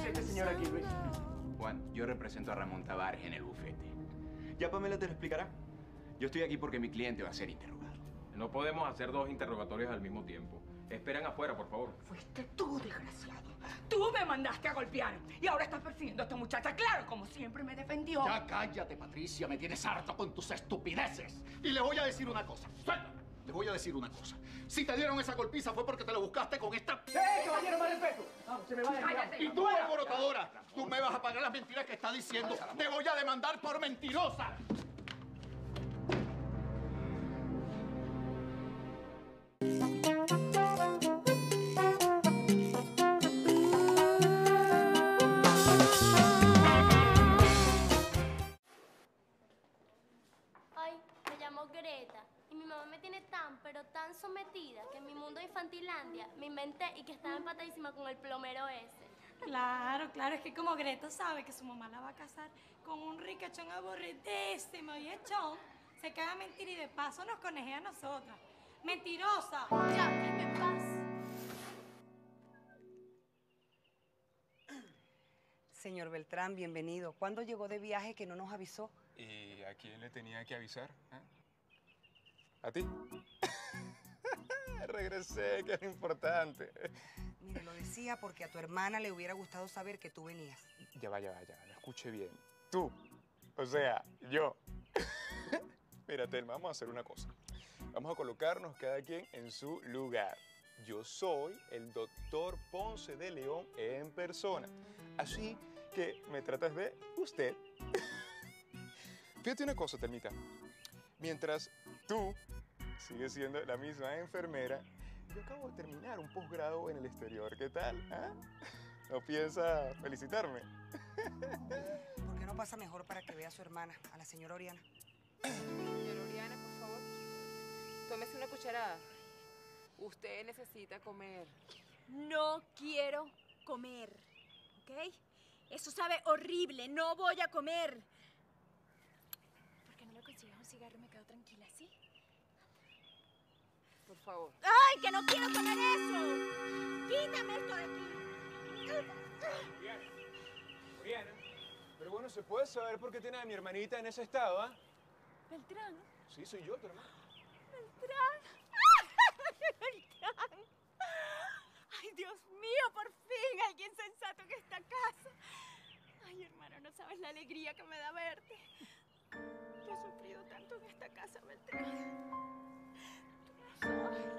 Este señor aquí, Luis. Juan, yo represento a Ramón Tavares en el bufete. Ya Pamela te lo explicará. Yo estoy aquí porque mi cliente va a ser interrogado. No podemos hacer dos interrogatorios al mismo tiempo. Esperan afuera, por favor. Fuiste tú, desgraciado. Tú me mandaste a golpear y ahora estás persiguiendo a esta muchacha. Claro, como siempre me defendió. Ya cállate, Patricia. Me tienes harto con tus estupideces. Y le voy a decir una cosa. ¡Suelta! Le voy a decir una cosa. Si te dieron esa golpiza fue porque te la buscaste con esta... caballero, más respeto! Vamos, se me va a Y tú, alborotadora, tú me vas a pagar las mentiras que está diciendo. Te voy a demandar por mentirosa. Ay, me llamo Greta y mi mamá me tiene tan, pero tan sometida que en mi mundo de infantilandia me inventé y que estaba empatadísima con el plomero ese. Claro, claro, es que como Greta sabe que su mamá la va a casar con un ricachón aburridísimo y echón, se caga a mentir y de paso nos conejea a nosotras. ¡Mentirosa! Ya, déjame en paz. Señor Beltrán, bienvenido. ¿Cuándo llegó de viaje que no nos avisó? ¿Y a quién le tenía que avisar? ¿A ti? Regresé, que es importante. Mire, lo decía porque a tu hermana le hubiera gustado saber que tú venías. Ya va, lo escuché bien. Tú, o sea, yo. Mira, Telma, vamos a hacer una cosa. Vamos a colocarnos cada quien en su lugar. Yo soy el doctor Ponce de León en persona. Así que me tratas de usted. Fíjate una cosa, Telmita. Mientras tú sigues siendo la misma enfermera, yo acabo de terminar un posgrado en el exterior. ¿Qué tal? ¿No piensa felicitarme? ¿Por qué no pasa mejor para que vea a su hermana, a la señora Oriana? Señora Oriana, por favor, tómese una cucharada. Usted necesita comer. No quiero comer, ¿ok? Eso sabe horrible, no voy a comer. ¿Por qué no me consigues un cigarro y me quedo tranquila, sí? Por favor. ¡Ay, que no quiero comer eso! ¡Quítame esto de aquí! Oriana, pero bueno, ¿se puede saber por qué tiene a mi hermanita en ese estado, ¿Beltrán? Sí, soy yo, tu hermano. ¿Beltrán? ¡Beltrán! ¡Ay, Dios mío, por fin! Alguien sensato en esta casa. Ay, hermano, no sabes la alegría que me da verte. Yo he sufrido tanto en esta casa, Beltrán. Tú no sabes.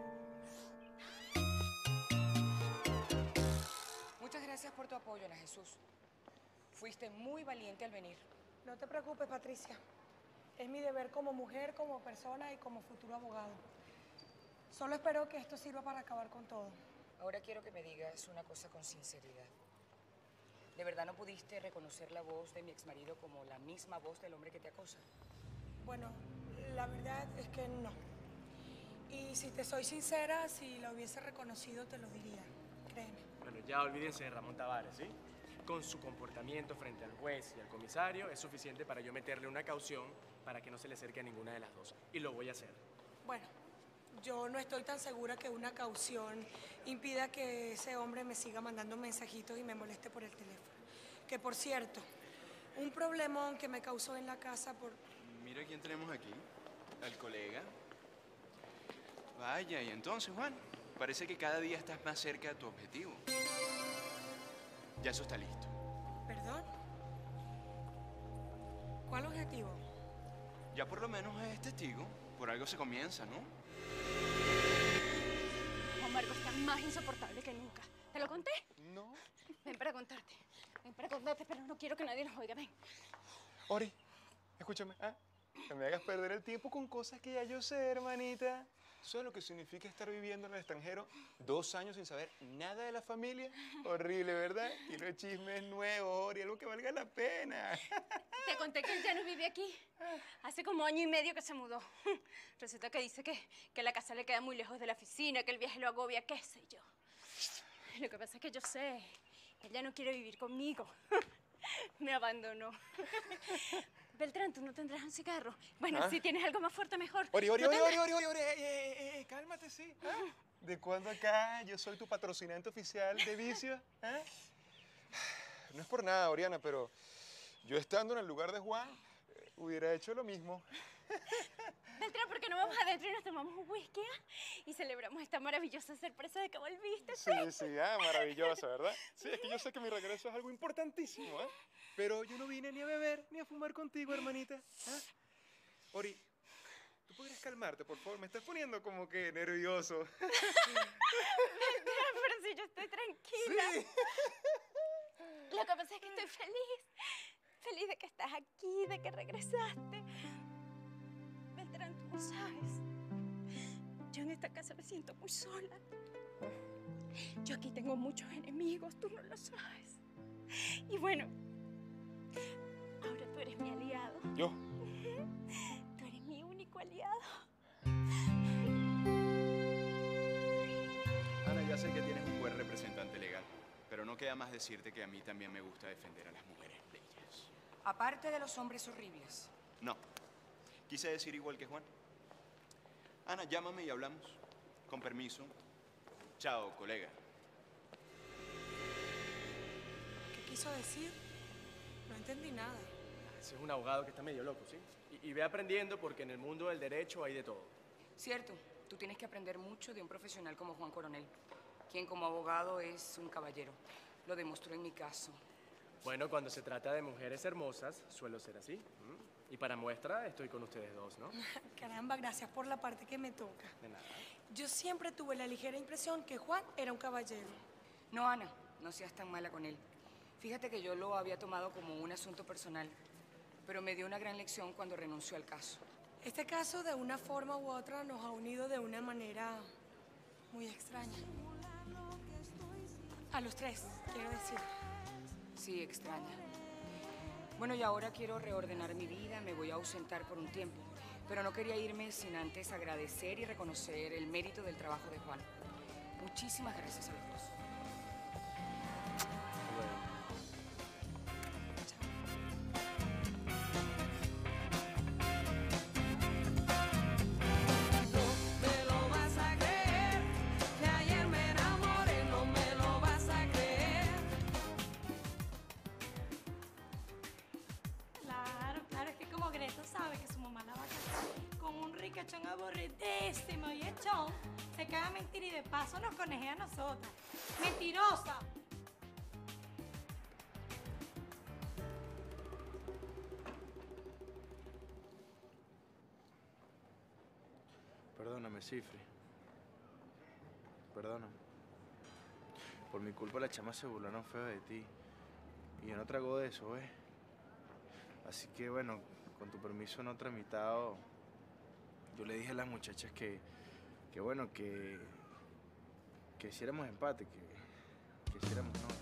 Muchas gracias por tu apoyo, Ana Jesús. Fuiste muy valiente al venir. No te preocupes, Patricia. Es mi deber como mujer, como persona y como futuro abogado. Solo espero que esto sirva para acabar con todo. Ahora quiero que me digas una cosa con sinceridad. ¿De verdad no pudiste reconocer la voz de mi exmarido como la misma voz del hombre que te acosa? Bueno, la verdad es que no. Y si te soy sincera, si la hubiese reconocido, te lo diría. Créeme. Bueno, ya olvídense de Ramón Tavares, ¿sí? Con su comportamiento frente al juez y al comisario es suficiente para yo meterle una caución para que no se le acerque a ninguna de las dos. Y lo voy a hacer. Bueno, yo no estoy tan segura que una caución impida que ese hombre me siga mandando mensajitos y me moleste por el teléfono. Que, por cierto, un problemón que me causó en la casa por... Mira quién tenemos aquí, al colega. Vaya, y entonces, Juan, parece que cada día estás más cerca de tu objetivo. Ya eso está listo. ¿Perdón? ¿Cuál objetivo? Ya por lo menos es testigo. Por algo se comienza, ¿no? Juan Marcos está más insoportable que nunca. ¿Te lo conté? No. Ven para contarte. Ven para contarte, pero no quiero que nadie nos oiga. Ven. Ori, escúchame, no me hagas perder el tiempo con cosas que ya yo sé, hermanita. ¿Sabes lo que significa estar viviendo en el extranjero 2 años sin saber nada de la familia? Horrible, ¿verdad? Y los chismes nuevos, Ori, algo que valga la pena. Te conté que él ya no vive aquí. Hace como 1 año y medio que se mudó. Resulta que dice que la casa le queda muy lejos de la oficina, que el viaje lo agobia, qué sé yo. Lo que pasa es que yo sé, él ya no quiere vivir conmigo. Me abandonó. Beltrán, ¿tú no tendrás un cigarro? Bueno, si tienes algo más fuerte, mejor. Ori, cálmate, sí. ¿De cuándo acá yo soy tu patrocinante oficial de vicio? por nada, Oriana, pero yo estando en el lugar de Juan, hubiera hecho lo mismo. Beltrán, ¿por qué no vamos adentro y nos tomamos un whisky y celebramos esta maravillosa sorpresa de que volviste? Sí, maravilloso, ¿verdad? Sí, es que yo sé que mi regreso es algo importantísimo, ¿eh? Pero yo no vine ni a beber ni a fumar contigo, hermanita. ¿Ah? Ori, ¿tú podrías calmarte, por favor? Me estás poniendo como que nervioso. Beltrán, pero si yo estoy tranquila. Sí. Lo que pasa es que estoy feliz. Feliz de que estás aquí, de que regresaste. Beltrán, tú no sabes. Yo en esta casa me siento muy sola. Yo aquí tengo muchos enemigos, tú no lo sabes. Y bueno, ahora tú eres mi aliado. ¿Yo? Tú eres mi único aliado. Ana, ya sé que tienes un buen representante legal, pero no queda más decirte que a mí también me gusta defender a las mujeres bellas. Aparte de los hombres horribles. No, quise decir igual que Juan. Ana, llámame y hablamos. Con permiso. Chao, colega. ¿Qué quiso decir? No entendí nada. Ese es un abogado que está medio loco, ¿sí? Y ve aprendiendo porque en el mundo del derecho hay de todo. Cierto, tú tienes que aprender mucho de un profesional como Juan Coronel, quien como abogado es un caballero. Lo demostró en mi caso. Bueno, cuando se trata de mujeres hermosas, suelo ser así. Y para muestra, estoy con ustedes dos, ¿no? Caramba, gracias por la parte que me toca. De nada. Yo siempre tuve la ligera impresión que Juan era un caballero. No, Ana, no seas tan mala con él. Fíjate que yo lo había tomado como un asunto personal, pero me dio una gran lección cuando renunció al caso. Este caso, de una forma u otra, nos ha unido de una manera muy extraña. A los tres, quiero decir. Sí, extraña. Bueno, y ahora quiero reordenar mi vida, me voy a ausentar por un tiempo, pero no quería irme sin antes agradecer y reconocer el mérito del trabajo de Juan. Muchísimas gracias a los dos. Claro, es que como Greta sabe que su mamá la va a casar con un ricachón aburridísimo y echón, se caga a mentir y de paso nos conejea a nosotras. ¡Mentirosa! Perdóname, Cifri. Perdóname. Por mi culpa la chama se burlaron feo de ti. Y yo no trago de eso, ¿ves? Así que, bueno, con tu permiso no tramitado, yo le dije a las muchachas que hiciéramos empate, que hiciéramos novio.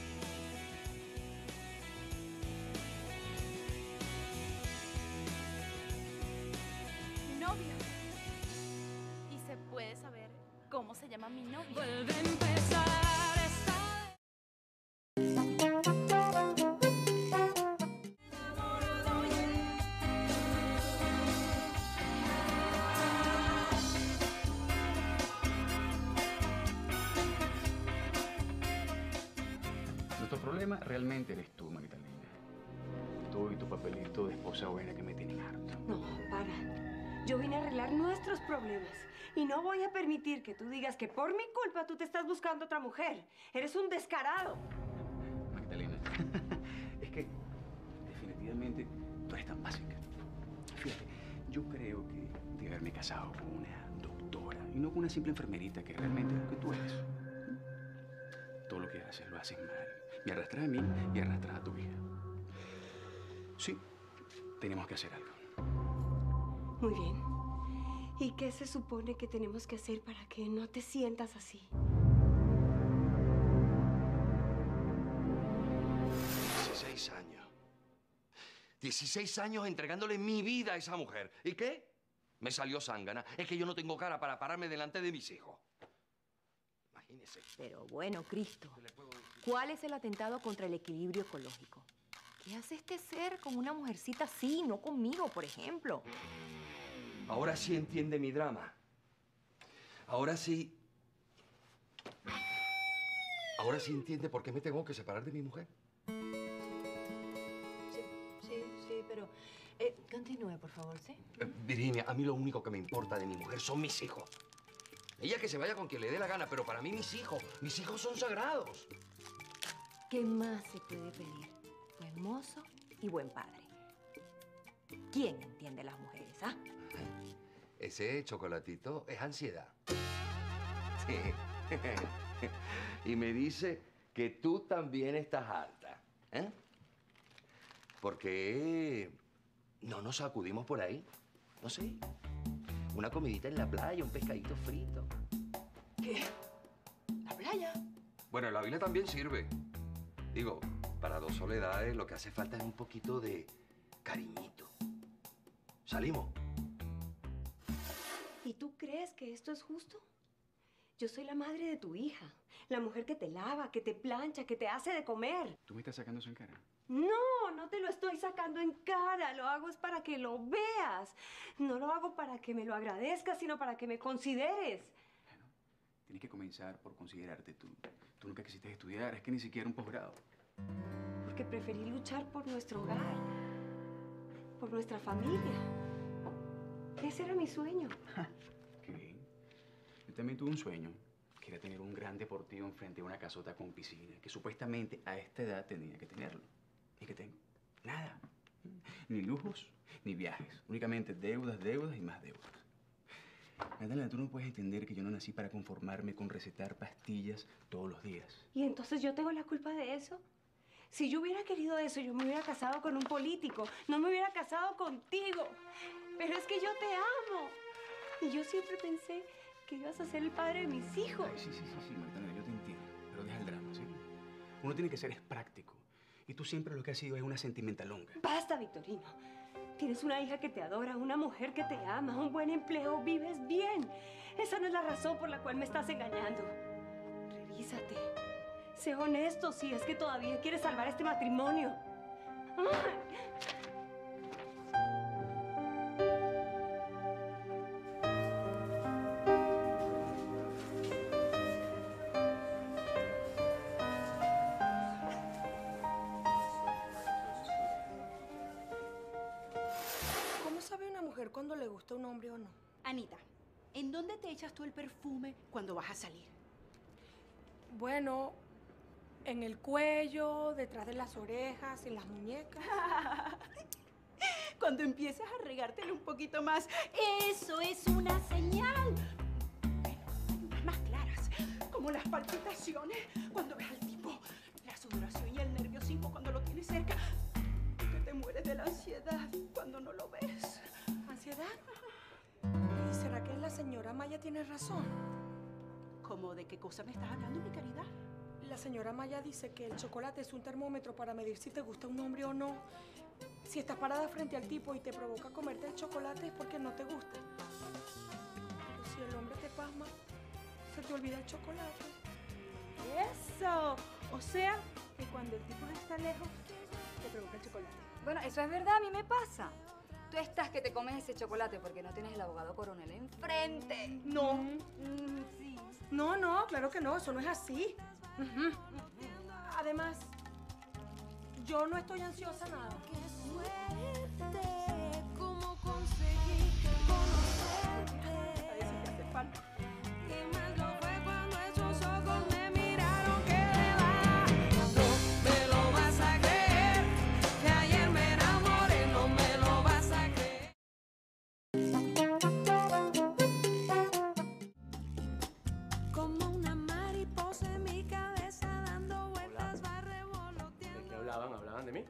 Novio. ¿Y se puede saber cómo se llama mi novio? Vuelve a empezar esta... Nuestro problema realmente eres tú, manita linda. Tú y tu papelito de esposa buena que me tienen harto. No, para. Yo vine a arreglar nuestros problemas. Y no voy a permitir que tú digas que por mi culpa tú te estás buscando otra mujer. Eres un descarado. Magdalena, es que definitivamente tú eres tan básica. Fíjate, yo creo que de haberme casado con una doctora y no con una simple enfermerita que realmente es lo que tú eres. Todo lo que haces lo haces mal. Me arrastras a mí y arrastras a tu hija. Sí, tenemos que hacer algo. Muy bien. ¿Y qué se supone que tenemos que hacer para que no te sientas así? 16 años. 16 años entregándole mi vida a esa mujer. ¿Y qué? Me salió zángana. Es que yo no tengo cara para pararme delante de mis hijos. Imagínese. Pero bueno, Cristo, ¿cuál es el atentado contra el equilibrio ecológico? ¿Qué hace este ser con una mujercita así, no conmigo, por ejemplo? Ahora sí entiende mi drama. Ahora sí... Ahora sí entiende por qué me tengo que separar de mi mujer. pero continúe, por favor, ¿sí? Virginia, a mí lo único que me importa de mi mujer son mis hijos. Ella que se vaya con quien le dé la gana, pero para mí mis hijos son sagrados. ¿Qué más se puede pedir? Buen mozo y buen padre. ¿Quién entiende a las mujeres, ah? Ese chocolatito es ansiedad. Sí. Y me dice que tú también estás harta, ¿eh? ¿Por qué no nos sacudimos por ahí? No sé. Una comidita en la playa, un pescadito frito. ¿Qué? ¿La playa? Bueno, la vila también sirve. Digo, para dos soledades lo que hace falta es un poquito de cariñito. ¿Salimos? ¿Y tú crees que esto es justo? Yo soy la madre de tu hija, la mujer que te lava, que te plancha, que te hace de comer. ¿Tú me estás sacando eso en cara? No, no te lo estoy sacando en cara, lo hago es para que lo veas. No lo hago para que me lo agradezcas, sino para que me consideres. Tienes que comenzar por considerarte tú. Tú nunca quisiste estudiar, es que ni siquiera un posgrado. Porque preferí luchar por nuestro hogar, por nuestra familia. Ese era mi sueño. Qué bien. Yo también tuve un sueño, que era tener un gran deportivo enfrente de una casota con piscina, que supuestamente a esta edad tenía que tenerlo. ¿Y qué tengo? Nada. Ni lujos, ni viajes. Únicamente deudas, deudas y más deudas. Natalia, tú no puedes entender que yo no nací para conformarme con recetar pastillas todos los días. ¿Y entonces yo tengo la culpa de eso? Si yo hubiera querido eso, yo me hubiera casado con un político. No me hubiera casado contigo. Pero es que yo te amo. Y yo siempre pensé que ibas a ser el padre de mis hijos. Ay, sí, Magdalena, yo te entiendo. Pero deja el drama, ¿sí? Uno tiene que ser práctico. Y tú siempre lo que has sido es una sentimentalonga. Basta, Victorino. Tienes una hija que te adora, una mujer que te ama, un buen empleo, vives bien. Esa no es la razón por la cual me estás engañando. Revísate. Sé honesto si es que todavía quieres salvar este matrimonio. ¿Cómo sabe una mujer cuando le gusta un hombre o no? Anita, ¿en dónde te echas tú el perfume cuando vas a salir? Bueno, en el cuello, detrás de las orejas, en las muñecas. Cuando empieces a regártelo un poquito más, eso es una señal. Pero hay unas más claras, como las palpitaciones cuando ves al tipo, la sudoración y el nerviosismo cuando lo tienes cerca, que te mueres de la ansiedad cuando no lo ves. ¿Ansiedad? ¿Y será que la señora Maya tiene razón? ¿Cómo de qué cosa me estás hablando, mi caridad? La señora Maya dice que el chocolate es un termómetro para medir si te gusta un hombre o no. Si estás parada frente al tipo y te provoca comerte el chocolate es porque no te gusta. Pero si el hombre te pasma, se te olvida el chocolate. ¡Eso! O sea, que cuando el tipo está lejos, te provoca el chocolate. Bueno, eso es verdad, a mí me pasa. Tú estás que te comes ese chocolate porque no tienes el abogado coronel enfrente. No. Sí. No, claro que no, eso no es así. Además, yo no estoy ansiosa nada. ¿Cómo conseguí conocerte? A veces te hace falta. Y más lo fue cuando esos ojos me miraron que de va. No me lo vas a creer, que ayer me enamoré, no me lo vas a creer. Como una mariposa en mi cabeza dando vueltas va revoloteando. ¿De qué hablaban? ¿Hablaban de mí?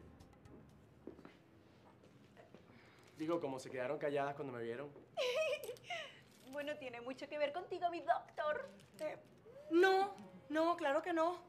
Digo, como se quedaron calladas cuando me vieron. Bueno, tiene mucho que ver contigo, mi doctor. No, claro que no.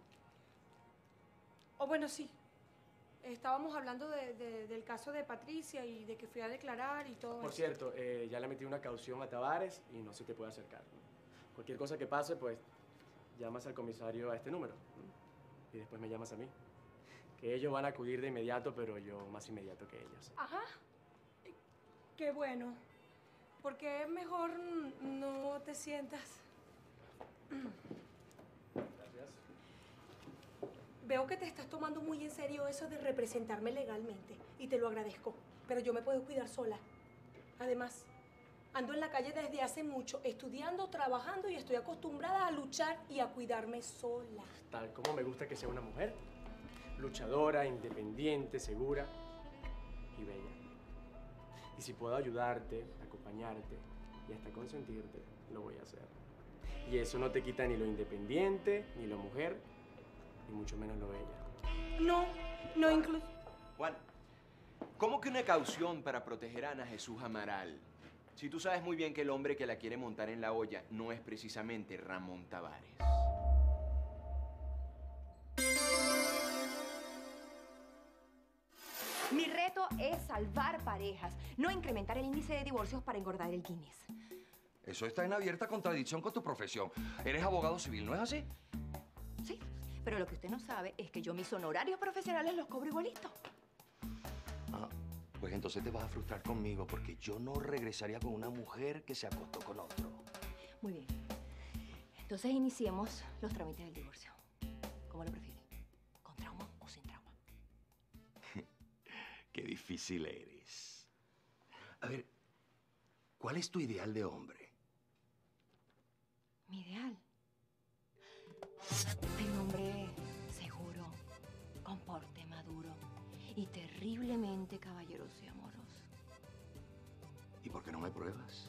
O bueno, sí. Estábamos hablando del caso de Patricia y de que fui a declarar y todo Por eso. cierto, ya le metí una caución a Tavares y no se te puede acercar. Cualquier cosa que pase, pues llamas al comisario a este número y después me llamas a mí. Que ellos van a acudir de inmediato, pero yo más inmediato que ellos. Ajá. Qué bueno. Porque es mejor no te sientas. Gracias. Veo que te estás tomando muy en serio eso de representarme legalmente y te lo agradezco, pero yo me puedo cuidar sola. Además, ando en la calle desde hace mucho, estudiando, trabajando y estoy acostumbrada a luchar y a cuidarme sola. Tal como me gusta que sea una mujer. Luchadora, independiente, segura y bella. Y si puedo ayudarte, acompañarte y hasta consentirte, lo voy a hacer. Y eso no te quita ni lo independiente, ni lo mujer, ni mucho menos lo bella. No incluso... Juan, ¿cómo que una caución para proteger a Ana Jesús Amaral? Si tú sabes muy bien que el hombre que la quiere montar en la olla no es precisamente Ramón Tavares. Mi reto es salvar parejas, no incrementar el índice de divorcios para engordar el Guinness. Eso está en abierta contradicción con tu profesión. Eres abogado civil, ¿no es así? Sí, pero lo que usted no sabe es que yo mis honorarios profesionales los cobro igualito. Ah, pues entonces te vas a frustrar conmigo porque yo no regresaría con una mujer que se acostó con otro. Muy bien. Entonces iniciemos los trámites del divorcio. ¿Cómo lo prefiere? ¿Con trauma o sin trauma? Qué difícil eres. A ver, ¿cuál es tu ideal de hombre? Mi ideal. Hay un hombre seguro, con porte maduro y terriblemente caballeroso y amoroso. ¿Y por qué no me pruebas?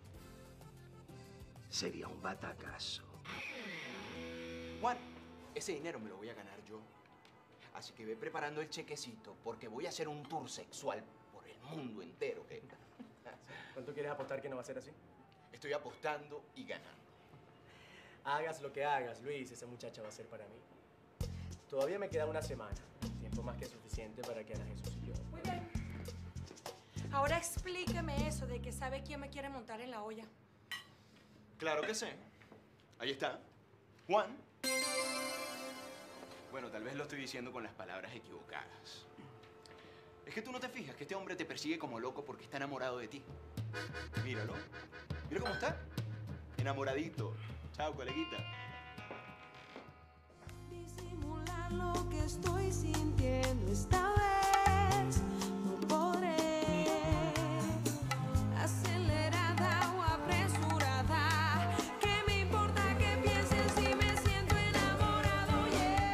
Sería un batacazo. Juan, ese dinero me lo voy a ganar yo. Así que ve preparando el chequecito porque voy a hacer un tour sexual por el mundo entero. ¿Cuánto quieres apostar que no va a ser así? Estoy apostando y ganando. Hagas lo que hagas, Luis, esa muchacha va a ser para mí. Todavía me queda una semana. Tiempo más que suficiente para que Ana Jesús y yo... Muy bien. Ahora explíqueme eso de que sabe quién me quiere montar en la olla. Claro que sé. Ahí está. Juan. Bueno, tal vez lo estoy diciendo con las palabras equivocadas. Es que tú no te fijas que este hombre te persigue como loco porque está enamorado de ti. Míralo. Mira cómo está. Enamoradito. Chao, coleguita. Disimular lo que estoy sintiendo esta vez no podré. Acelerada o apresurada, ¿qué me importa que piensen si me siento enamorado?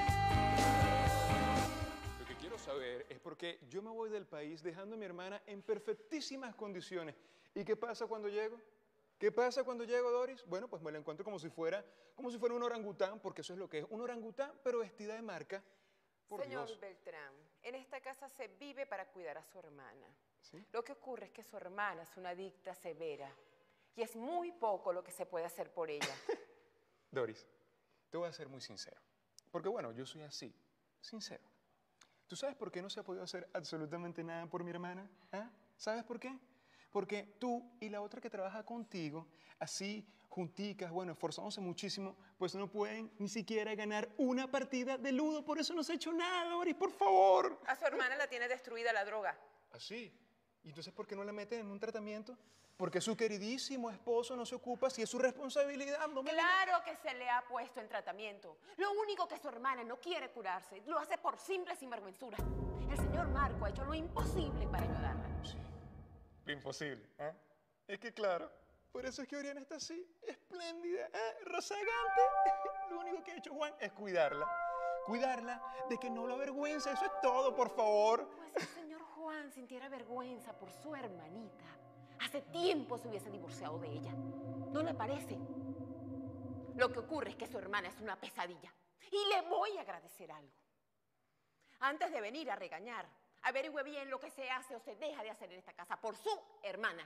Lo que quiero saber es por qué yo me voy del país dejando a mi hermana en perfectísimas condiciones. ¿Y qué pasa cuando llego? ¿Qué pasa cuando llego, Doris? Bueno, pues me la encuentro como si fuera un orangután, porque eso es lo que es, un orangután, pero vestida de marca. Por Señor Dios. Beltrán, en esta casa se vive para cuidar a su hermana. ¿Sí? Lo que ocurre es que su hermana es una adicta severa y es muy poco lo que se puede hacer por ella. Doris, te voy a ser muy sincero. Porque bueno, yo soy así, sincero. ¿Tú sabes por qué no se ha podido hacer absolutamente nada por mi hermana? ¿Ah? ¿Sabes por qué? Porque tú y la otra que trabaja contigo, así, junticas, bueno, esforzándose muchísimo, pues no pueden ni siquiera ganar una partida de ludo. Por eso no se ha hecho nada, Doris, por favor. A su hermana la tiene destruida la droga. ¿Así? ¿Y entonces por qué no la meten en un tratamiento? Porque su queridísimo esposo no se ocupa, si es su responsabilidad. No me Claro que se le ha puesto en tratamiento. Lo único que su hermana no quiere curarse, lo hace por simple sinvergüenzura. El señor Marco ha hecho lo imposible para ayudarla. Lo imposible, ¿eh? Es que claro, por eso es que Oriana está así, espléndida, rozagante. Lo único que ha hecho Juan es cuidarla. Cuidarla de que no la avergüenza, eso es todo, por favor. Pues si el señor Juan sintiera vergüenza por su hermanita, hace tiempo se hubiese divorciado de ella. ¿No le parece? Lo que ocurre es que su hermana es una pesadilla. Y le voy a agradecer algo. Antes de venir a regañar, averigüe bien lo que se hace o se deja de hacer en esta casa por su hermana.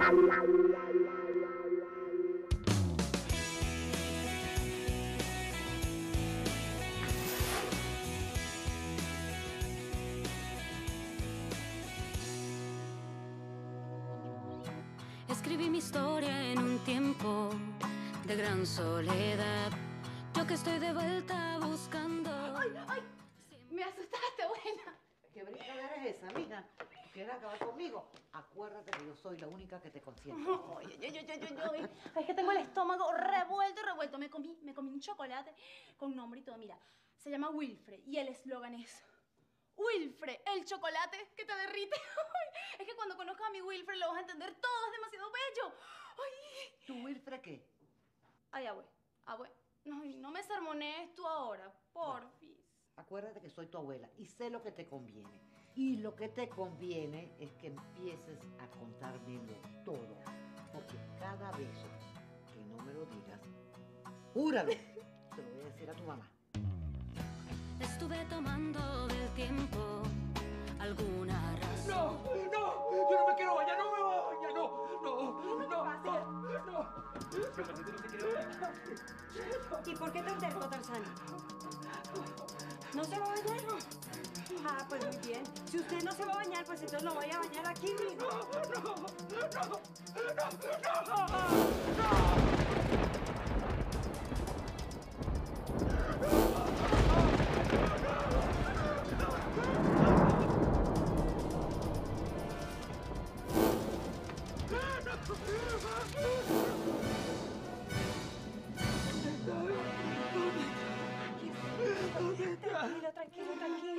Escribí mi historia en un tiempo de gran soledad. Yo que estoy de vuelta buscando. ¡Ay, ay! Me asustaste, buena. ¿Qué brincadera es esa, amiga? ¿Quieres acabar conmigo? Acuérdate que yo soy la única que te consiente. Ay, es que tengo el estómago revuelto. Me comí un chocolate con nombre y todo. Mira, Se llama Wilfred y el eslogan es Wilfred, el chocolate que te derrite. Es que cuando conozcas a mi Wilfred lo vas a entender todo, es demasiado bello. Ay. ¿Tu Wilfred qué? Ay, abue. No me sermonees tú ahora, porfis. Acuérdate que soy tu abuela y sé lo que te conviene. Y lo que te conviene es que empieces a contármelo todo. Porque cada beso que no me lo digas, júralo, te lo voy a decir a tu mamá. Estuve tomando del tiempo alguna razón. ¡No! ¡Yo no me quiero bañar! ¡No me voy a bañar! ¡No! ¿Y por qué tan terco, Tarzán? ¿No se va a bañar? Ah, pues muy bien. Si usted no se va a bañar, pues entonces lo voy a bañar aquí mismo. Tranquilo.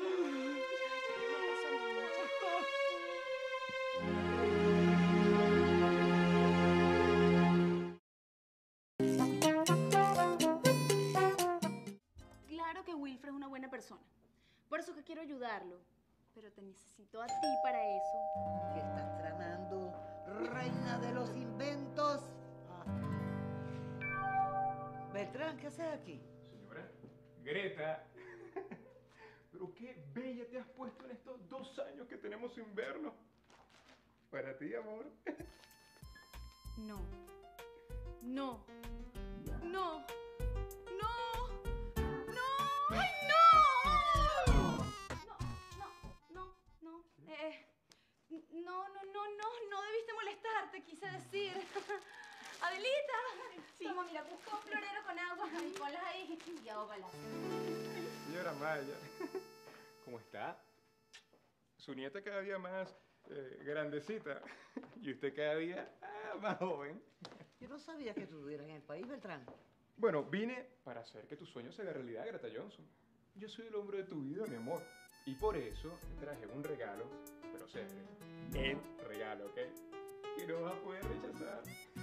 Claro que Wilfred es una buena persona. Por eso que quiero ayudarlo. Pero te necesito a ti para eso. ¿Qué estás tramando, reina de los inventos? Beltrán, ¿qué haces aquí? Señora, Greta. Pero qué bella te has puesto en estos 2 años que tenemos sin vernos. Para ti, amor. No. ¡Ay, no debiste molestarte, quise decir. Adelita, toma, mira, busca un florero con agua y ponlas ahí y ahógalas. Señora Maya, ¿cómo está? Su nieta cada día más grandecita y usted cada día más joven. Yo no sabía que tú estuvieras en el país, Beltrán. Bueno, vine para hacer que tu sueño se haga realidad, Greta Johnson. Yo soy el hombre de tu vida, mi amor. Y por eso te traje un regalo, pero serio, el regalo, ¿ok? Que no vas a poder rechazar.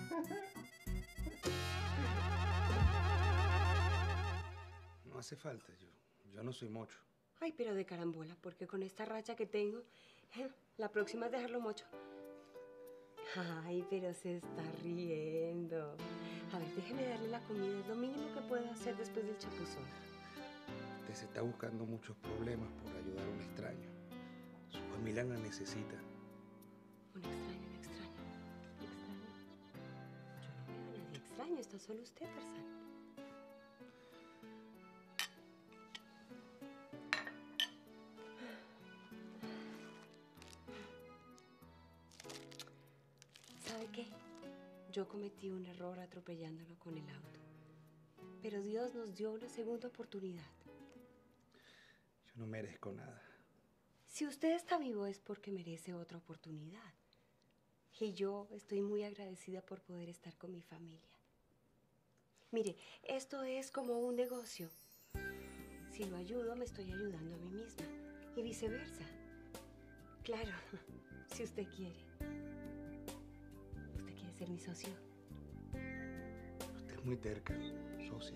No hace falta, yo no soy mocho. Ay, pero de carambola, porque con esta racha que tengo, la próxima es dejarlo mocho. Ay, pero se está riendo. A ver, déjeme darle la comida, es lo mínimo que puedo hacer después del chapuzón. Usted se está buscando muchos problemas por ayudar a un extraño. Su familia la necesita. Un extraño. Yo no veo a nadie extraño, está solo usted, Tarzán. ¿Sabe qué? Yo cometí un error atropellándolo con el auto. Pero Dios nos dio una segunda oportunidad. Yo no merezco nada. Si usted está vivo es porque merece otra oportunidad. Y yo estoy muy agradecida por poder estar con mi familia. Mire, esto es como un negocio. Si lo ayudo, me estoy ayudando a mí misma. Y viceversa. Claro, si usted quiere. ¿Usted quiere ser mi socio? Usted es muy terca, socia.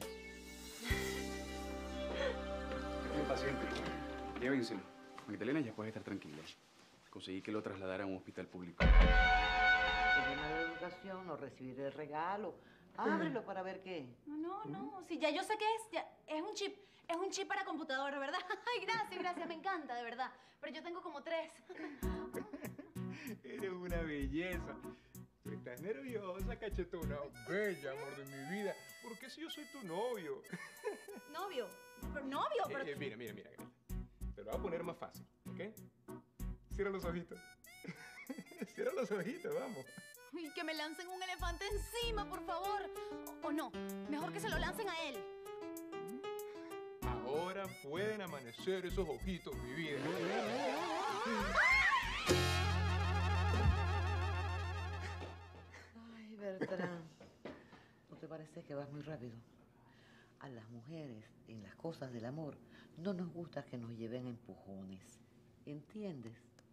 Estoy impaciente. Llévenselo. Magdalena ya puede estar tranquila. Conseguí que lo trasladara a un hospital público. Es una de educación, no recibir el regalo. Ábrelo para ver qué. No, si ya yo sé qué es, ya, es un chip para computadora, ¿verdad? Ay, gracias, me encanta, de verdad. Pero yo tengo como 3. Eres una belleza. Tú estás nerviosa, cachetona. Bella, amor de mi vida. ¿Por qué si yo soy tu novio? ¿Novio? Pero... Mira, Greta. Te lo voy a poner más fácil, ¿ok? Cierra los ojitos. Cierra los ojitos, vamos. Y que me lancen un elefante encima, por favor. O no, mejor que se lo lancen a él. Ahora pueden amanecer esos ojitos, mi vida. Ay, Bertrán, ¿no te parece que vas muy rápido? A las mujeres, en las cosas del amor, no nos gusta que nos lleven a empujones. ¿Entiendes?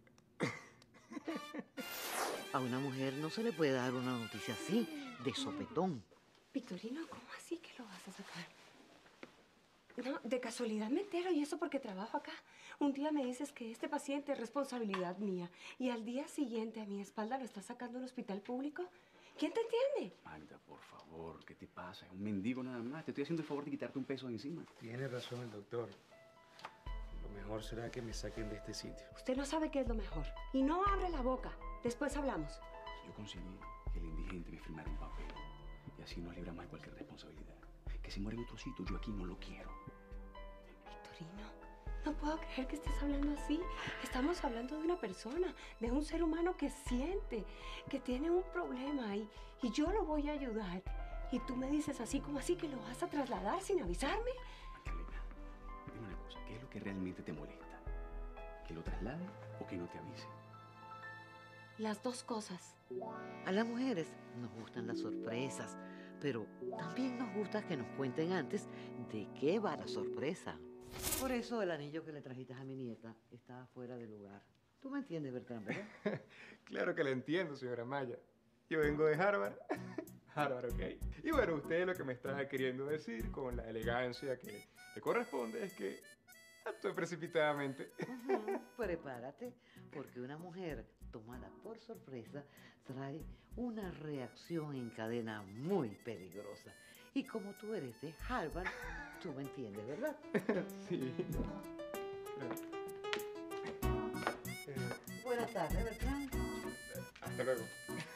A una mujer no se le puede dar una noticia así, de sopetón. Victorino, ¿cómo así que lo vas a sacar? No, de casualidad me entero, y eso porque trabajo acá. Un día me dices que este paciente es responsabilidad mía, y al día siguiente a mi espalda lo estás sacando al hospital público. ¿Quién te entiende? Magda, por favor, ¿qué te pasa? Es un mendigo nada más. Te estoy haciendo el favor de quitarte un peso de encima. Tiene razón el doctor. Lo mejor será que me saquen de este sitio. Usted no sabe qué es lo mejor. Y no abre la boca. Después hablamos. Yo conseguí que el indigente me firmara un papel. Y así nos libramos de cualquier responsabilidad. Que se muere en otro sitio, yo aquí no lo quiero. Victorino, no puedo creer que estés hablando así. Estamos hablando de una persona, de un ser humano que siente, que tiene un problema y yo lo voy a ayudar. Y tú me dices así como así que lo vas a trasladar sin avisarme. Magdalena, dime una cosa. ¿Qué es lo que realmente te molesta? ¿Que lo traslade o que no te avise? Las dos cosas. A las mujeres nos gustan las sorpresas, pero también nos gusta que nos cuenten antes de qué va la sorpresa. Por eso el anillo que le trajiste a mi nieta estaba fuera de lugar. ¿Tú me entiendes, Bertrand, verdad? Claro que la entiendo, señora Maya. Yo vengo de Harvard. Harvard, ok. Y bueno, usted lo que me está queriendo decir con la elegancia que le corresponde es que actué precipitadamente. Prepárate, porque una mujer tomada por sorpresa trae una reacción en cadena muy peligrosa. Y como tú eres de Harvard, tú me entiendes, ¿verdad? Sí. Buenas tardes, Bertrand. Hasta luego.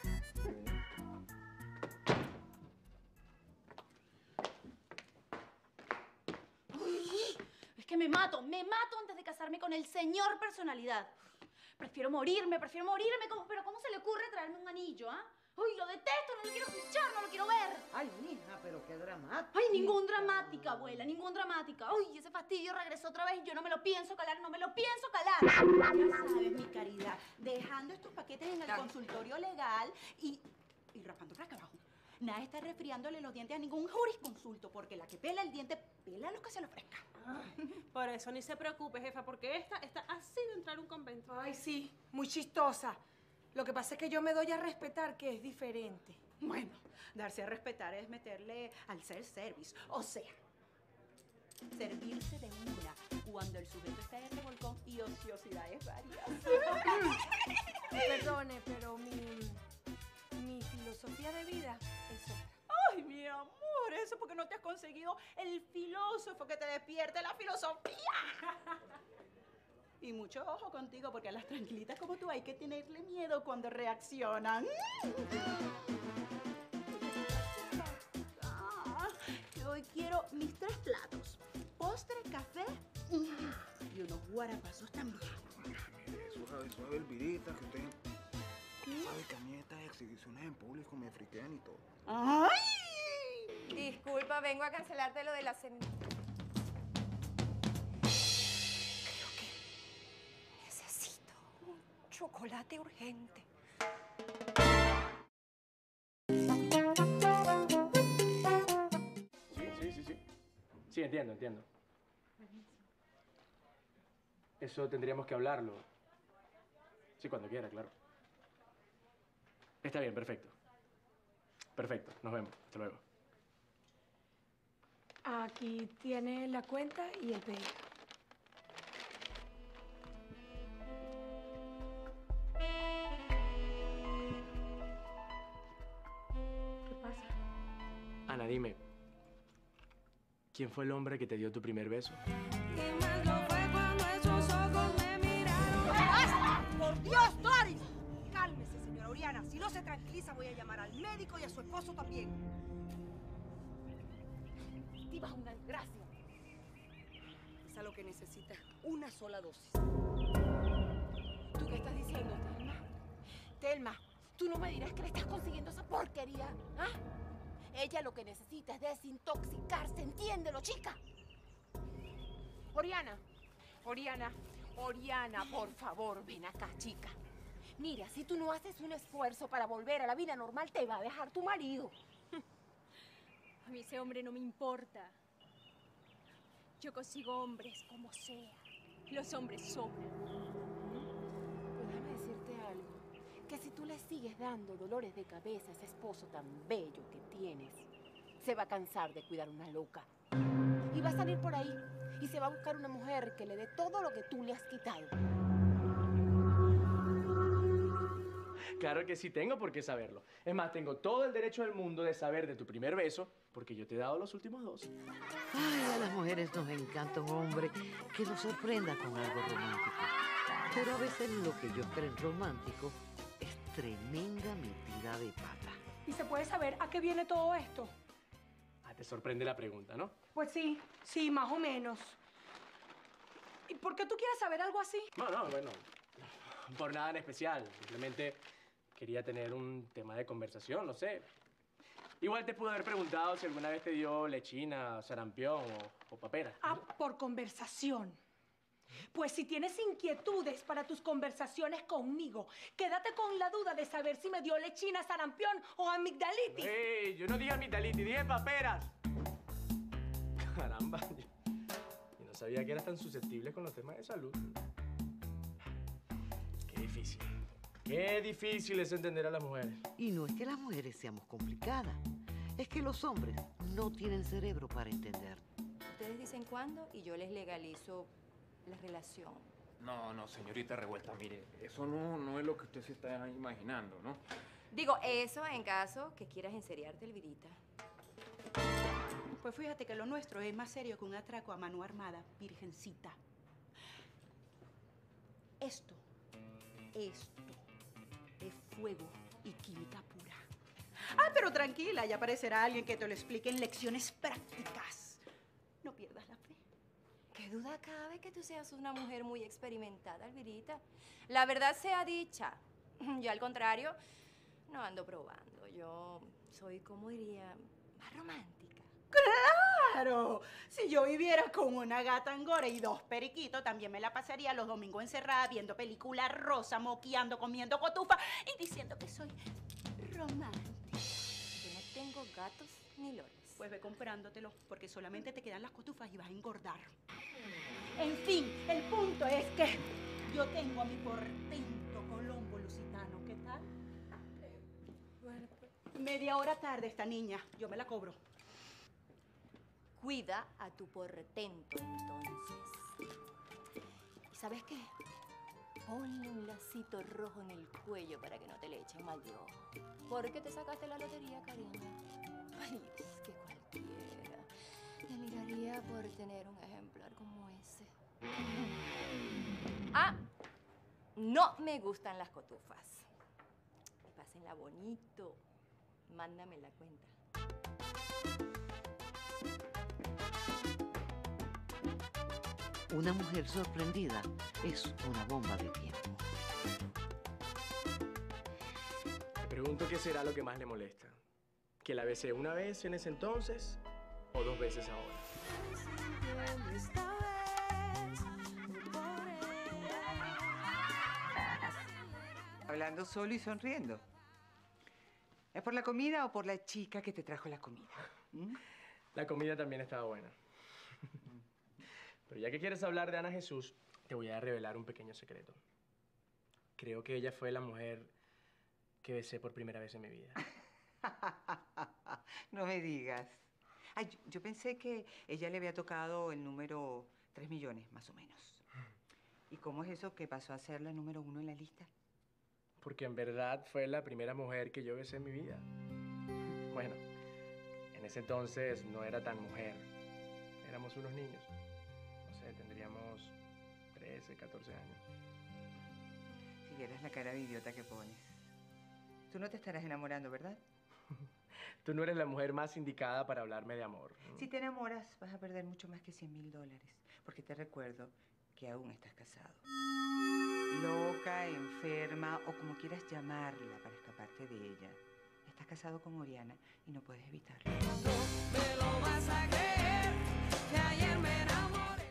Es que me mato antes de casarme con el señor personalidad. Prefiero morirme, pero ¿cómo se le ocurre traerme un anillo, ah? ¡Uy, lo detesto! No lo quiero escuchar, no lo quiero ver. Ay, mija, pero qué dramática. Ay, ningún dramática, abuela, ningún dramática. Uy, ese fastidio regresó otra vez y yo no me lo pienso calar, no me lo pienso calar. Ya sabes, mi caridad, dejando estos paquetes en el consultorio legal y raspando para acá abajo. Nada está resfriándole los dientes a ningún jurisconsulto, porque la que pela el diente, pela lo que se le ofrezca. Por eso ni se preocupe, jefa, porque esta está así de entrar a un convento. Ay, sí, muy chistosa. Lo que pasa es que yo me doy a respetar que es diferente. Bueno, darse a respetar es meterle al self-service, o sea, servirse de una cuando el sujeto está en revolcón y ociosidades varias. Perdone, pero mi filosofía de vida es otra. Ay, mi amor, eso porque no te has conseguido el filósofo que te despierte la filosofía. Y mucho ojo contigo, porque a las tranquilitas como tú hay que tenerle miedo cuando reaccionan. Yo hoy quiero mis 3 platos. Postre, café y unos guarapasos también. Mire, suave, Elvirita, que usted sabe que a mí estas exhibiciones en público me friquean y todo. ¡Ay! Disculpa, vengo a cancelarte lo de la cena. Necesito un chocolate urgente. Sí. Sí, entiendo. Eso tendríamos que hablarlo. Sí, cuando quiera, claro. Está bien, perfecto. Perfecto, nos vemos. Hasta luego. Aquí tiene la cuenta y el pedido. ¿Qué pasa? Ana, dime. ¿Quién fue el hombre que te dio tu primer beso? ¡Por Dios, Doris! Cálmese, señora Oriana. Si no se tranquiliza, voy a llamar al médico y a su esposo también. Diva, una desgracia. Es a lo que necesitas una sola dosis. ¿Tú qué estás diciendo, Telma? Telma, tú no me dirás que le estás consiguiendo esa porquería, ¿ah? Ella lo que necesita es desintoxicarse, entiéndelo, chica. Oriana, por favor, ven acá, chica. Mira, si tú no haces un esfuerzo para volver a la vida normal, te va a dejar tu marido. A mí ese hombre no me importa. Yo consigo hombres como sea. Los hombres sobran. Pues déjame decirte algo. Que si tú le sigues dando dolores de cabeza a ese esposo tan bello que tienes, se va a cansar de cuidar una loca. Y va a salir por ahí y se va a buscar una mujer que le dé todo lo que tú le has quitado. Claro que sí, tengo por qué saberlo. Es más, tengo todo el derecho del mundo de saber de tu primer beso, porque yo te he dado los últimos 2. Ay, a las mujeres nos encanta un hombre que nos sorprenda con algo romántico. Pero a veces lo que ellos creen romántico es tremenda metida de pata. ¿Y se puede saber a qué viene todo esto? Ah, te sorprende la pregunta, ¿no? Pues sí, más o menos. ¿Y por qué tú quieres saber algo así? No, bueno, por nada en especial. Simplemente quería tener un tema de conversación, no sé. Igual te pude haber preguntado si alguna vez te dio lechina, sarampión o papera. Ah, por conversación. Pues si tienes inquietudes para tus conversaciones conmigo, quédate con la duda de saber si me dio lechina, sarampión o amigdalitis. ¡Ey! Yo no dije amigdalitis, dije paperas. Caramba, yo no sabía que eras tan susceptible con los temas de salud. Qué difícil. Qué difícil es entender a las mujeres. Y no es que las mujeres seamos complicadas, es que los hombres no tienen cerebro para entender. Ustedes dicen cuándo y yo les legalizo la relación. No, señorita Revuelta, mire, eso no es lo que usted se está imaginando, ¿no? Digo, eso en caso que quieras enseriarte, Elvirita. Pues fíjate que lo nuestro es más serio que un atraco a mano armada, virgencita. Esto es fuego y química pura. Ah, pero tranquila, ya aparecerá alguien que te lo explique en lecciones prácticas. No pierdas la fe. ¿Qué duda cabe que tú seas una mujer muy experimentada, Elvirita? La verdad sea dicha. Yo, al contrario, no ando probando. Yo soy, como diría, más romántica. ¡Claro! Si yo viviera con una gata angora y 2 periquitos, también me la pasaría los domingos encerrada viendo película rosa, moqueando, comiendo cotufa y diciendo que soy romántica. Yo no tengo gatos ni loles. Pues ve comprándotelo, porque solamente te quedan las cotufas y vas a engordar. En fin, el punto es que yo tengo a mi portento Colombo lusitano. ¿Qué tal? Bueno, media hora tarde esta niña. Yo me la cobro. Cuida a tu portento, entonces. ¿Y sabes qué? Ponle un lacito rojo en el cuello para que no te le echen mal de ojo. ¿Por qué te sacaste la lotería, cariño? Ay, es que cualquiera te miraría por tener un ejemplar como ese. Ah, no me gustan las cotufas. Pásenla bonito. Mándame la cuenta. Una mujer sorprendida es una bomba de tiempo. Me pregunto qué será lo que más le molesta. ¿Que la besé una vez en ese entonces o 2 veces ahora? Hablando solo y sonriendo. ¿Es por la comida o por la chica que te trajo la comida? La comida también estaba buena. Pero ya que quieres hablar de Ana Jesús, te voy a revelar un pequeño secreto. Creo que ella fue la mujer que besé por primera vez en mi vida. No me digas. Ay, yo pensé que ella le había tocado el número 3 millones, más o menos. ¿Y cómo es eso que pasó a ser la número 1 en la lista? Porque en verdad fue la primera mujer que yo besé en mi vida. Bueno, en ese entonces no era tan mujer. Éramos unos niños. No sé, tendríamos 13, 14 años. Si vieras la cara de idiota que pones. Tú no te estarás enamorando, ¿verdad? Tú no eres la mujer más indicada para hablarme de amor. Si te enamoras, vas a perder mucho más que $100.000. Porque te recuerdo que aún estás casado. Loca, enferma o como quieras llamarla para escaparte de ella. Estás casado con Oriana y no puedes evitarlo. Me lo vas a creer, que ayer me enamoré.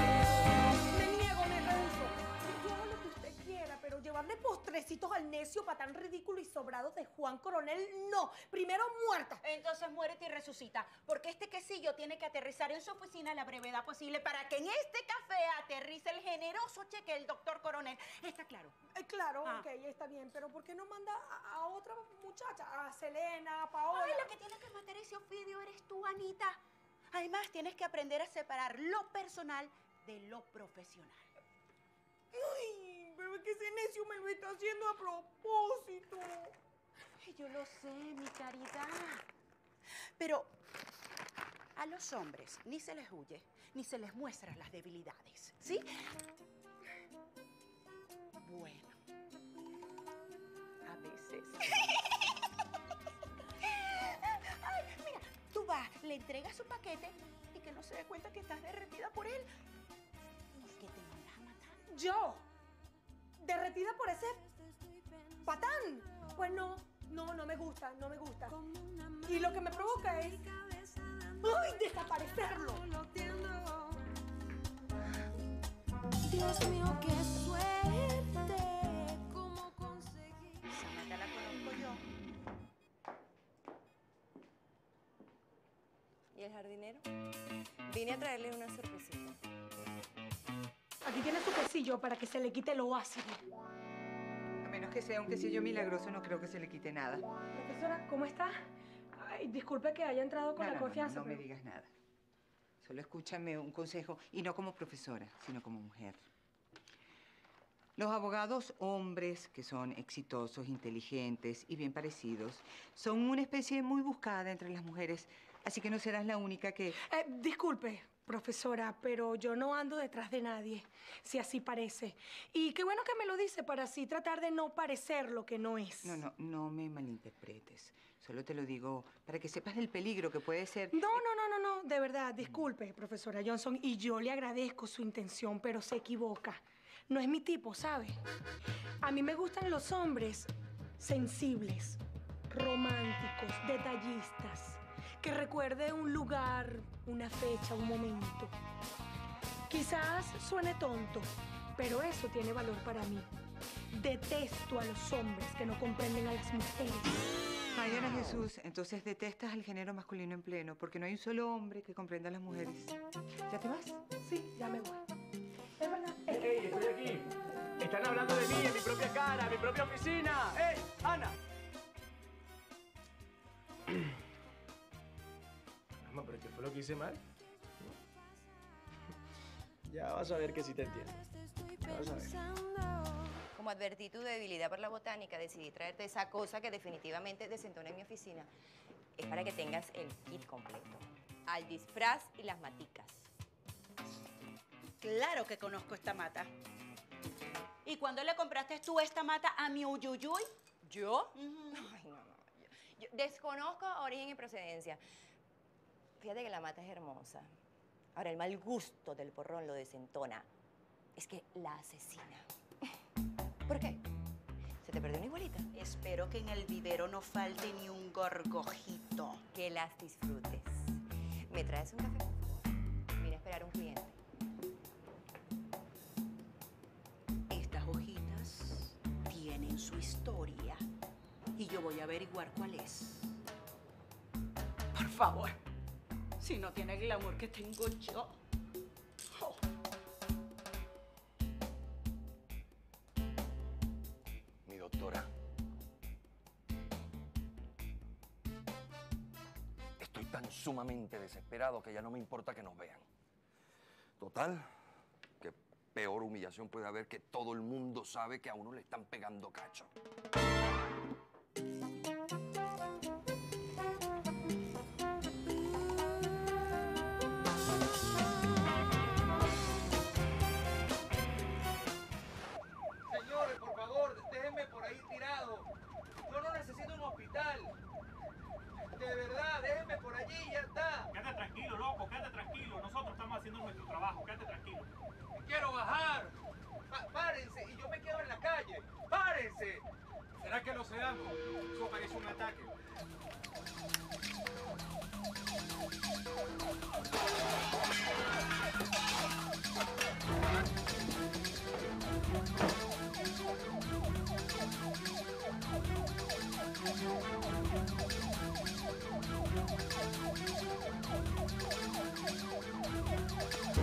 Me niego, me rehuso. Yo hago lo que usted quiera, pero llevarle postrecitos al necio patán ridículo y sobrado de Juan Coronel, no. Primero muerta. Entonces muérete y resucita, porque este quesillo tiene que aterrizar en su oficina a la brevedad posible para que en este café aterrice el generoso cheque del doctor Coronel. ¿Está claro? Claro, ok, está bien, pero ¿por qué no manda a otra muchacha? A Selena, a Paola. Ay, la que tiene que matar ese Ofidio eres tú, Anita. Además, tienes que aprender a separar lo personal de lo profesional. Ay, pero es que ese necio me lo está haciendo a propósito. Ay, yo lo sé, mi caridad. Pero a los hombres ni se les huye, ni se les muestran las debilidades, ¿sí? Bueno, a veces. Ay, mira, tú vas, le entregas su paquete y que no se dé cuenta que estás derretida por él. ¿Y que te mandas a matar? ¿Yo? ¿Derretida por ese patán? Pues no me gusta, no me gusta. Y lo que me provoca es... ¡ay, desaparecerlo! Dios mío, qué suerte. ¿Cómo conseguí? Esa mata la conozco yo. ¿Y el jardinero? Vine a traerle una sorpresita. Aquí tiene su quesillo para que se le quite lo ácido. A menos que sea un quesillo milagroso, no creo que se le quite nada. Profesora, ¿cómo está? Ay, disculpe que haya entrado con la confianza. No me digas nada. Solo escúchame un consejo, y no como profesora, sino como mujer. Los abogados hombres, que son exitosos, inteligentes y bien parecidos, son una especie muy buscada entre las mujeres, así que no serás la única que... Disculpe, profesora, pero yo no ando detrás de nadie, si así parece. Y qué bueno que me lo dice para así tratar de no parecer lo que no es. No me malinterpretes. Solo te lo digo para que sepas del peligro que puede ser... No, de verdad, disculpe, profesora Johnson, y yo le agradezco su intención, pero se equivoca. No es mi tipo, ¿sabe? A mí me gustan los hombres sensibles, románticos, detallistas, que recuerde un lugar, una fecha, un momento. Quizás suene tonto, pero eso tiene valor para mí. Detesto a los hombres que no comprenden a las mujeres. Ay, Ana Jesús, entonces detestas al género masculino en pleno, porque no hay un solo hombre que comprenda a las mujeres. ¿Ya te vas? Sí, ya me voy. Es verdad. ¡Ey, estoy aquí! Están hablando de mí en mi propia cara, en mi propia oficina. ¡Ey, Ana! Mamá, ¿pero qué fue lo que hice mal? Ya vas a ver que sí te entiendo. Ya vas a ver. Como advertí tu debilidad por la botánica, decidí traerte esa cosa que definitivamente desentona en mi oficina. Es para que tengas el kit completo. Al disfraz y las maticas. Claro que conozco esta mata. ¿Y cuándo le compraste tú esta mata a mi Uyuyuy? ¿Yo? Ay, no. Yo desconozco origen y procedencia. Fíjate que la mata es hermosa. Ahora, el mal gusto del porrón lo desentona. Es que la asesina. ¿Por qué? ¿Se te perdió una igualita? Espero que en el vivero no falte ni un gorgojito. Que las disfrutes. ¿Me traes un café, por favor? Vine a esperar a un cliente. Estas hojitas tienen su historia y yo voy a averiguar cuál es. Por favor, si no tiene el glamour que tengo yo. Oh. Mi doctora. Estoy tan sumamente desesperado que ya no me importa que nos vean. Total, que peor humillación puede haber que todo el mundo sabe que a uno le están pegando cacho. Señores, por favor, déjenme por ahí tirado. Yo no necesito un hospital. De verdad, déjenme por allí y ya está. Quédate tranquilo, loco, quédate tranquilo. Nosotros estamos haciendo nuestro trabajo, quédate tranquilo. Quiero bajar. Párense y yo me quedo en la calle. ¡Párense! ¿Será que lo seamos? Eso parece un ataque.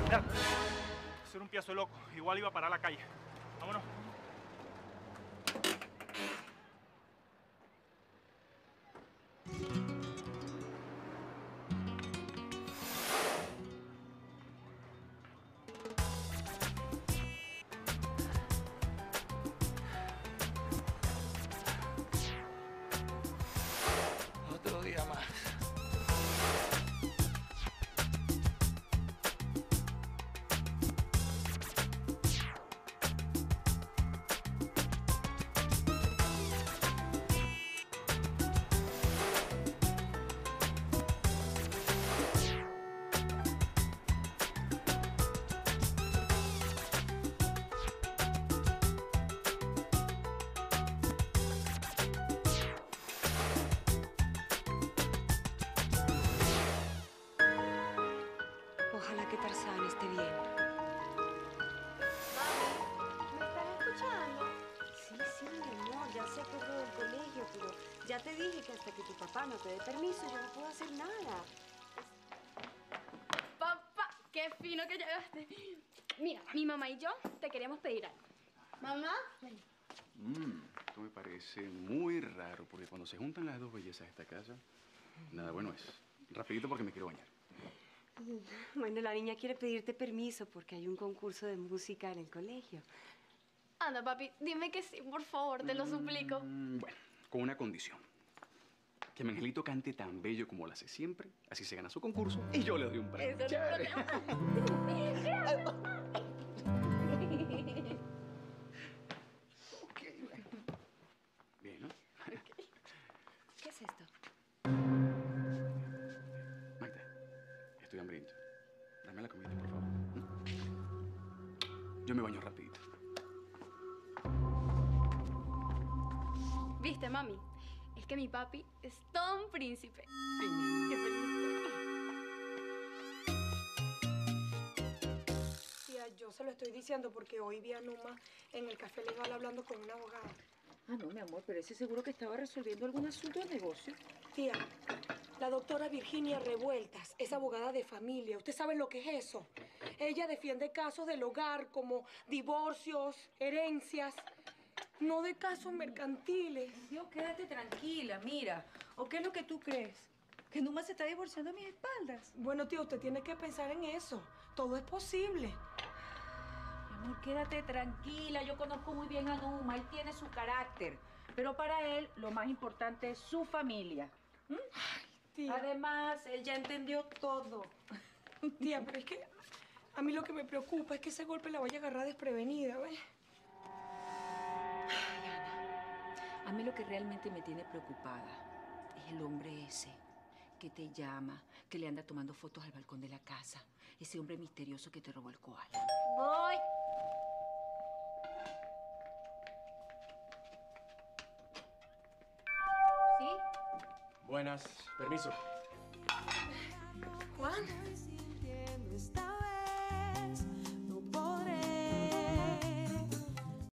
Mira, eso era un piazo de loco. Igual iba a parar a la calle. Vámonos. Otro día más. Ojalá que Tarzán esté bien. ¿Me estás escuchando? Sí, sí, mi amor, ya sé que es lo del colegio, pero ya te dije que hasta que tu papá no te dé permiso yo no puedo hacer nada. Papá, qué fino que llegaste. Mira, mi mamá y yo te queremos pedir algo. Mamá, ven. Esto me parece muy raro, porque cuando se juntan las dos bellezas de esta casa, nada bueno es. Rapidito porque me quiero bañar. Bueno, la niña quiere pedirte permiso porque hay un concurso de música en el colegio. Anda, papi, dime que sí, por favor, te lo suplico. Bueno, con una condición. Que mi angelito cante tan bello como lo hace siempre, así se gana su concurso y yo le doy un premio. Eso no es Ok, bueno. Bien, ¿no? ¿Qué es esto? Magda, estoy hambriento. Dame la comida, por favor. Yo me baño rapidito. ¿Viste, mami? Es que mi papi es todo un príncipe. Qué feliz Tía, yo se lo estoy diciendo porque hoy vi a Numa en el café legal hablando con una abogada. Ah, no, mi amor, pero ese seguro que estaba resolviendo algún asunto de negocio. Tía, la doctora Virginia Revueltas es abogada de familia. ¿Usted sabe lo que es eso? Ella defiende casos del hogar como divorcios, herencias, no de casos mercantiles. Dios, quédate tranquila, mira. ¿O qué es lo que tú crees? ¿Que Numa se está divorciando a mis espaldas? Bueno, tía, usted tiene que pensar en eso. Todo es posible. Mi amor, quédate tranquila. Yo conozco muy bien a Numa. Él tiene su carácter. Pero para él, lo más importante es su familia. Tía. Además, él ya entendió todo. Tía, pero es que a mí lo que me preocupa es que ese golpe la vaya a agarrar desprevenida, ¿ves? Ay, Ana, a mí lo que realmente me tiene preocupada es el hombre ese que te llama, que le anda tomando fotos al balcón de la casa. Ese hombre misterioso que te robó el koala. Voy. ¿Sí? Buenas, permiso. Juan. Está